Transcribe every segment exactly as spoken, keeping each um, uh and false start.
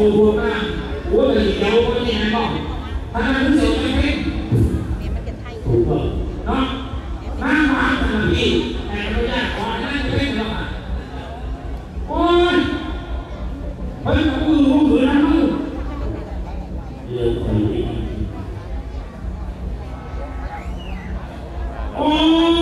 บัวมากบัวเลยเดียวก็ยังไงบ้างถ้ามันเสียไม่เป็นถูกต้องเนาะน้ำหวานขนาดนี้แต่เราอยากขอนั่งเป็นหรอกโอ้ยมันก็คือรู้คือน้ำมันเยอะไปโอ้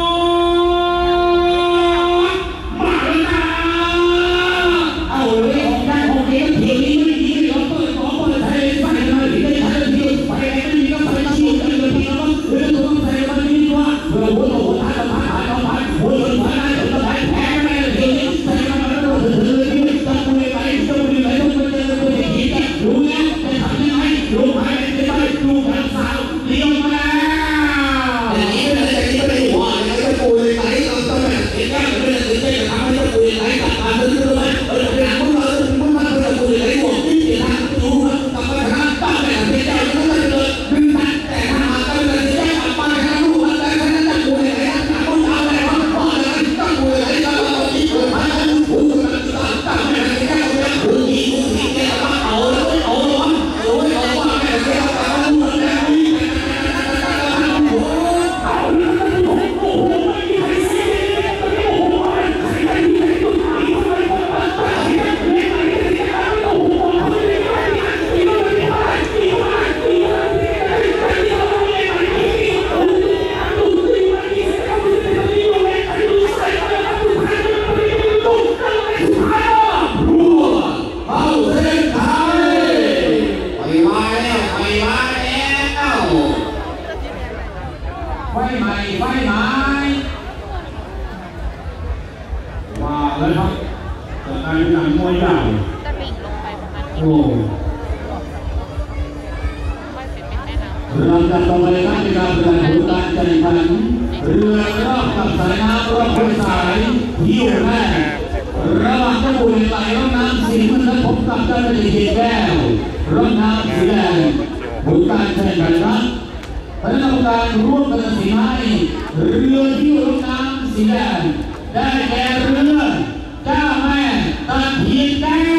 มาแล้วนะเอาเลยของได้ของเดียวเที่ยวนี้ไม่ดีเราเปิดของเปิดไทยไปเลยที่ได้ไทยเที่ยวไปไหนไม่ดีก็ไปชิวกันเลยที่เราเรื่องต้องใส่วันนี้ว่าเราหัวเราหัวท้ายเราท้ายเราท้ายหัวเราท้ายได้เราท้ายแพ้ไม่ได้เที่ยวนี้ใส่มาแล้วเราถือที่ต้องคุยไปต้องคุยไปต้องคุยเจอคุยอย่างนี้กันรู้แล้วจะทำยังไงรู้ไหมจะไปดูแลสาวเลี้ยงมาอย่างนี้ไม่ได้จะไม่ได้หัวอะไรก็คุยไปเราต้องแบบเห็นได้ไม่ได้ตื่นเต้นทำให้เราคุยไหนกับการเดินเรื่องเออเรื่องพวกเราพวกมันเราคุยไหนหัวที่เสียทางรู้ครับกลับมาทางตั้งแต่เสียใจก็ไม่เลยดึงตัดแต่ถ้าหากก็เลยเสียใจกลับมาทางรู้ว่าแต่ถ้าจะคุยไหนนะคนเอาอะไรวะว่าอะไรต้องคุยไหนก็เราคิดคุยไปแล้วคุยกันตั้งตั้งแต่เสียใจก็ไม่คุยอีกคุยอีกแค่ว่าเอาแล้วเอาแล้วโอ้ยเอาว่าแม่เสียใจก็รู้แล้วไฟใหม่ไฟใหม่ว้าวเลยครับจากการหนังมวยใหญ่จะบิ่งลงไปประมาณนี้โอ้เราจะต้องไปทำการแข่งขันการแข่งขันเรือรอบกับสายน้ำรอบเป็นสายหิ้วแม่ระหว่างเจ้าบุญไหลร่องน้ำสีมันพบกับเจ้าหน้าที่แก้วร่องน้ำสีแดงผลการแข่งขันนั้นคณะกรรมการร่วมกันตัดสินให้เรือที่ร่องน้ำสีแดงได้แก่เรือเจ้าแม่ตะเพียนแก้